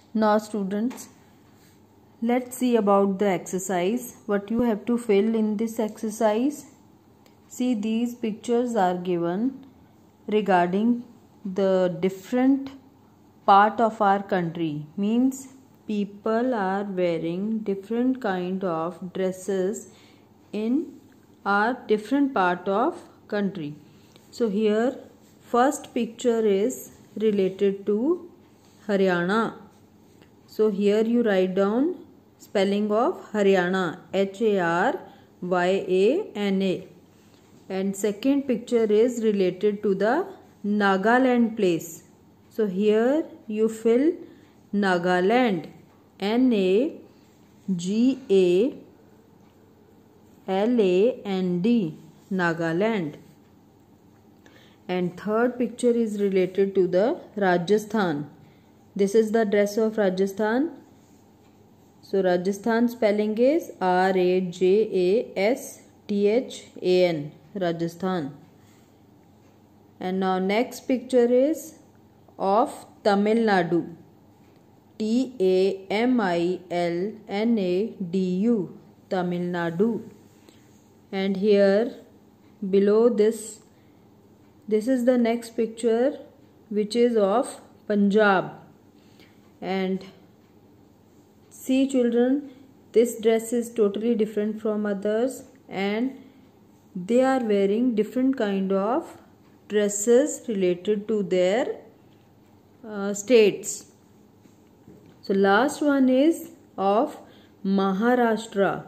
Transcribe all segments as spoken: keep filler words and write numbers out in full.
Now students, let's see about the exercise. What you have to fill in this exercise. See, these pictures are given regarding the different part of our country. Means people are wearing different kind of dresses in our different part of country. So here first picture is related to Haryana. So here you write down spelling of Haryana, H A R Y A N A. And second picture is related to the Nagaland place. So here you fill Nagaland, N A G A L A N D, Nagaland. And third picture is related to the Rajasthan. This is the dress of Rajasthan. So Rajasthan spelling is R A J A S T H A N, Rajasthan. And now next picture is of Tamil Nadu, T A M I L N A D U, Tamil Nadu. And here below this, this is the next picture which is of Punjab. And see children, this dress is totally different from others and they are wearing different kind of dresses related to their uh, states. So last one is of Maharashtra,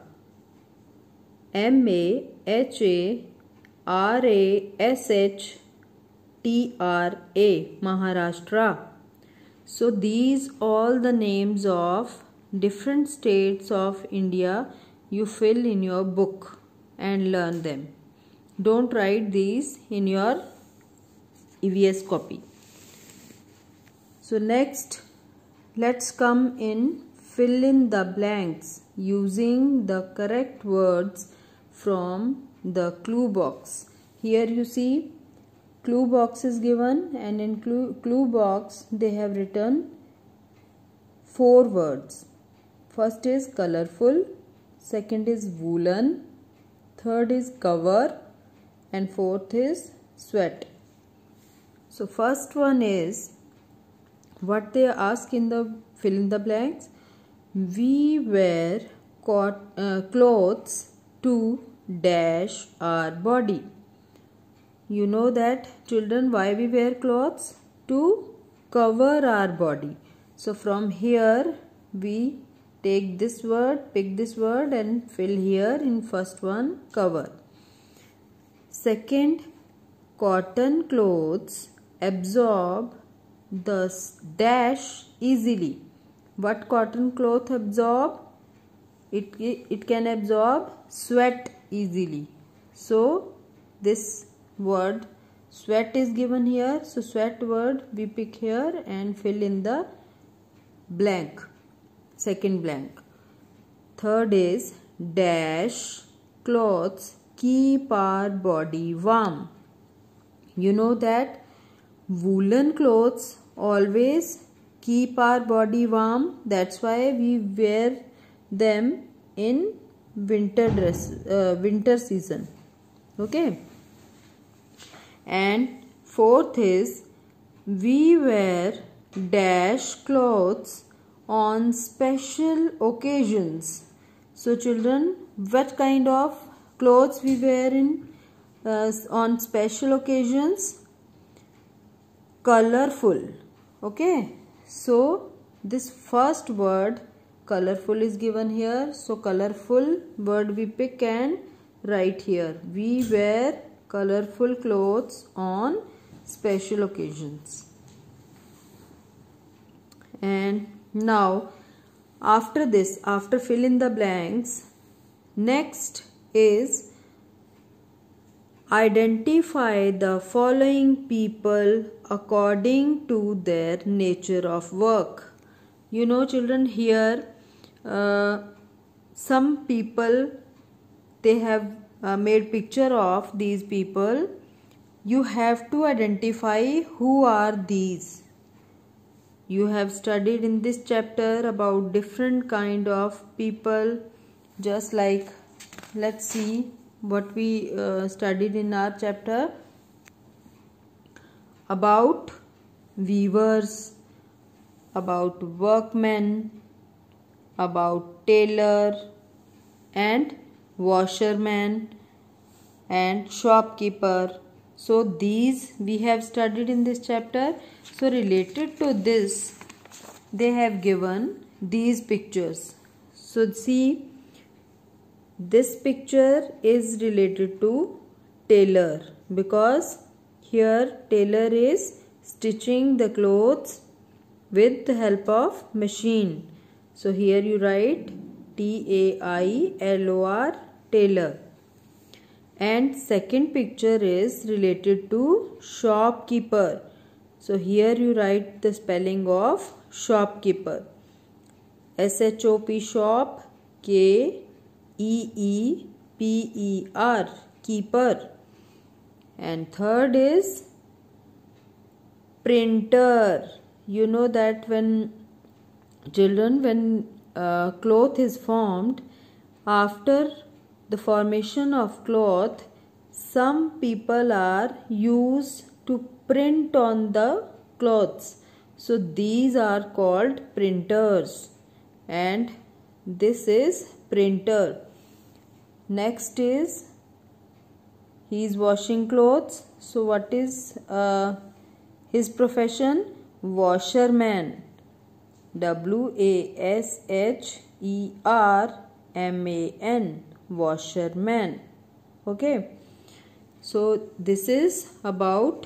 M A H A R A S H T R A, Maharashtra. So these all the names of different states of India you fill in your book and learn them. Don't write these in your E V S copy. So next, let's come in fill in the blanks using the correct words from the clue box. Here you see clue box is given, and in clue, clue box they have written four words. First is colorful, second is woolen, third is cover, and fourth is sweat. So first one is what they ask in the fill in the blanks. We wear cot, uh, clothes to dash our body. You know that children, why we wear clothes? To cover our body. So from here we take this word, pick this word and fill here in first one, cover. Second, cotton clothes absorb the dash easily. What cotton cloth absorb? It, it can absorb sweat easily. So this word sweat is given here. So sweat word we pick here and fill in the blank, second blank. Third is dash clothes keep our body warm. You know that woolen clothes always keep our body warm. That's why we wear them in winter dress, uh, winter season. Okay. And fourth is we wear dash clothes on special occasions. So children, what kind of clothes we wear in uh, on special occasions? Colorful. Okay. So this first word colorful is given here. So colorful word we pick and write here. We wear colorful clothes on special occasions. And now after this, after fill in the blanks, next is identify the following people according to their nature of work. You know children, here uh, some people they have uh, made picture of these people. You have to identify who are these. you have studied in this chapter about different kind of people. Just like, let's see what we uh, studied in our chapter about weavers, about workmen, about tailor and washerman and shopkeeper. So these we have studied in this chapter. So related to this, they have given these pictures. So see, this picture is related to tailor, because here tailor is stitching the clothes with the help of machine. So here you write T A I L O R, tailor. And second picture is related to shopkeeper. So here you write the spelling of shopkeeper. S H O P, shop, K E E P E R, keeper. And third is printer. You know that when children, when uh, cloth is formed, after the formation of cloth, some people are used to print on the cloths. So these are called printers, and this is printer. Next is, he is washing clothes. So what is uh, his profession? Washerman. W A S H E R M A N, washerman. Okay, so this is about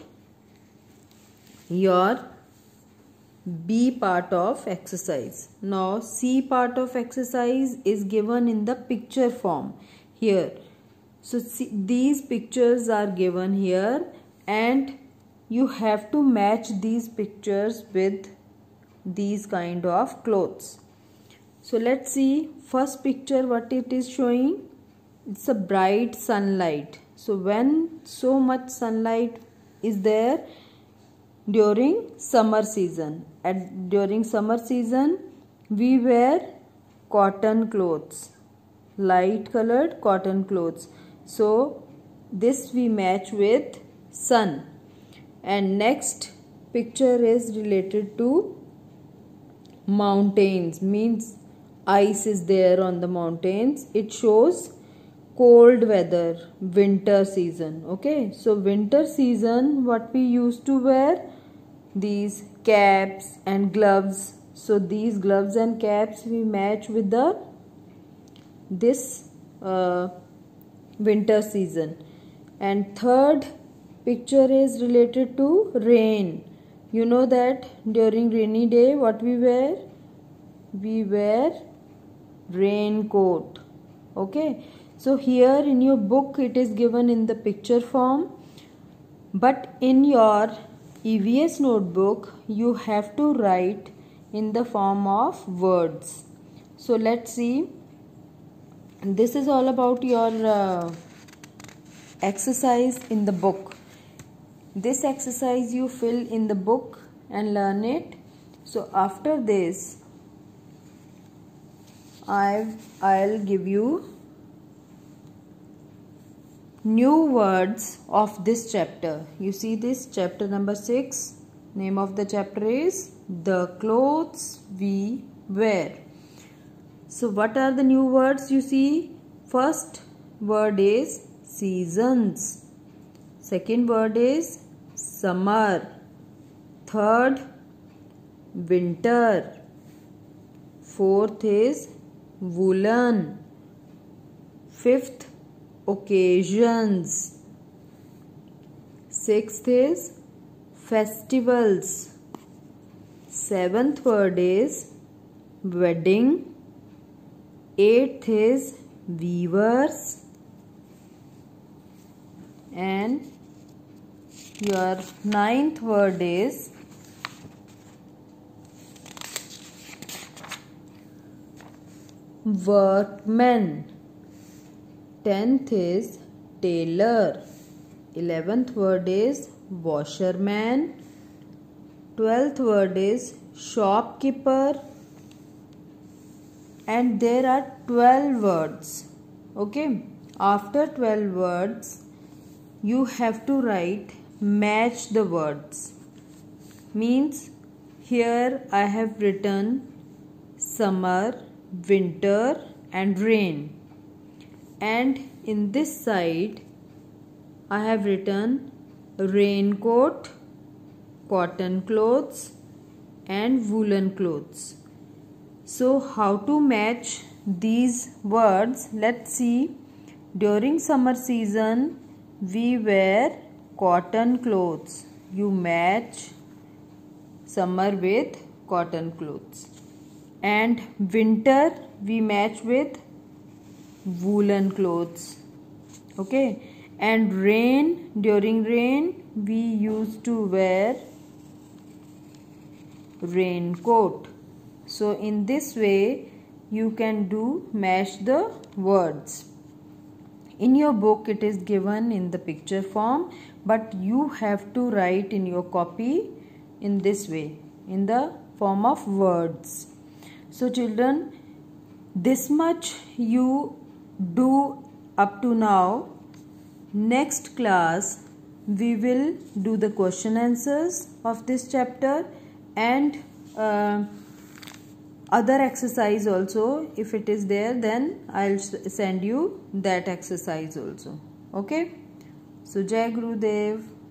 your B part of exercise. Now C part of exercise is given in the picture form here. So see, these pictures are given here, and you have to match these pictures with these kind of clothes. So let's see first picture what it is showing. It's a bright sunlight. So when so much sunlight is there during summer season, and during summer season we wear cotton clothes, light colored cotton clothes. So this we match with sun. And next picture is related to mountains, means ice is there on the mountains. It shows cold weather, winter season. Okay, so winter season, what we used to wear? These caps and gloves. So these gloves and caps we match with the this uh, winter season. And third picture is related to rain. You know that during rainy day what we wear? We wear raincoat. Okay, so here in your book it is given in the picture form, but in your E V S notebook you have to write in the form of words. So let's see. This is all about your uh, exercise in the book. This exercise you fill in the book and learn it. So after this I I'll give you new words of this chapter. You see this chapter number six. Name of the chapter is The Clothes We Wear. So what are the new words you see? First word is seasons. Second word is summer. Third, winter. Fourth is woolen. Fifth, occasions. Sixth is festivals. Seventh word is wedding. Eighth is weavers. And your ninth word is workman. Tenth is tailor. Eleventh word is washerman. Twelfth word is shopkeeper, and there are twelve words. Okay, after twelve words you have to write match the words. Means here I have written summer, winter and rain, and in this side I have written raincoat, cotton clothes and woolen clothes. So how to match these words? Let's see. During summer season we wear cotton clothes. You match summer with cotton clothes. And winter we match with woolen clothes. Okay. And rain, during rain we used to wear raincoat. So in this way you can do match the words. In your book it is given in the picture form, but you have to write in your copy in this way, in the form of words. So children, this much you do up to now. Next class we will do the question answers of this chapter and uh, other exercise also. If it is there, then I'll send you that exercise also. Okay. So Jai Gurudev.